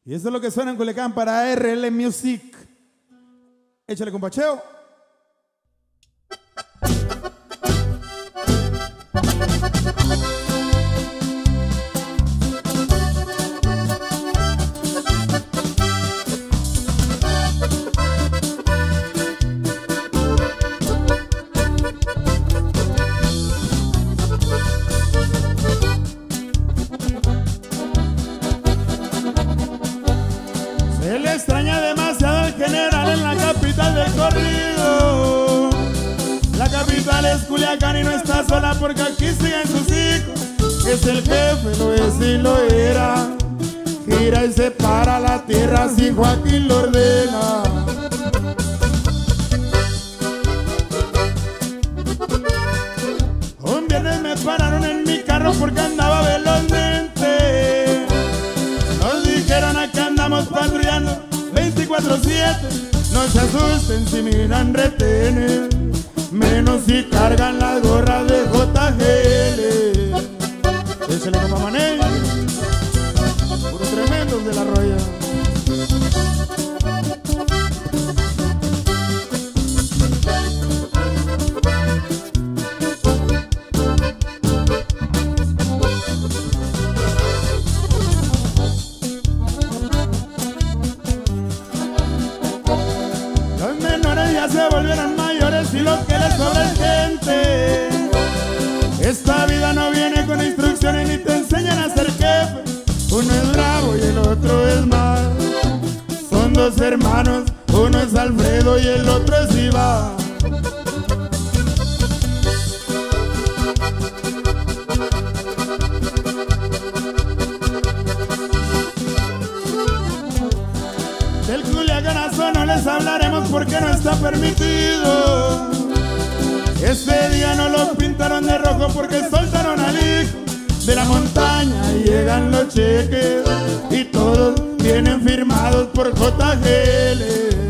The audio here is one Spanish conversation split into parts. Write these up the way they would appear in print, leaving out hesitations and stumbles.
Y eso es lo que suena en Culiacán para RL Music. Échale, compacheo. Se le extraña demasiado al general en la capital del corrido. La capital es Culiacán y no está sola porque aquí siguen sus hijos. Es el jefe, lo es y lo era. Gira y separa la tierra si Joaquín lo ordena. Un viernes me pararon en mi carro porque andaba velozmente. Nos dijeron acá andamos patrullando 24/7. No se asusten si miran retenes, menos si cargan las gorras de JGL. Échale como mané, puros tremendos de la roya. Se volvieron mayores y lo que les sobra es gente. Esta vida no viene con instrucciones ni te enseñan a ser jefe. Uno es bravo y el otro es mal. Son dos hermanos, uno es Alfredo y el otro es Iván. Del culiacanazo no les hablaremos porque no está permitido. Ese día no lo pintaron de rojo porque soltaron al hijo de la montaña y llegan los cheques y todos vienen firmados por JGL.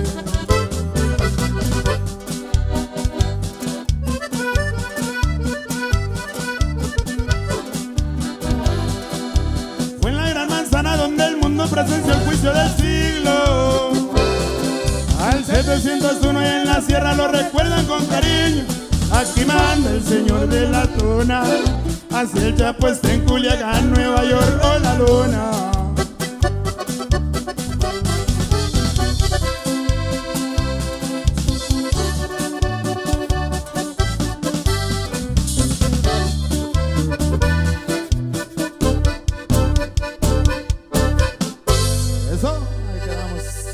Fue en la Gran Manzana donde el mundo presenció el juicio del siglo. Al 701 y en la sierra lo recuerdan con cariño. Aquí manda el señor de la tona, hacia el Chapo está en Culiacán, Nueva York o la luna. Eso, ahí quedamos.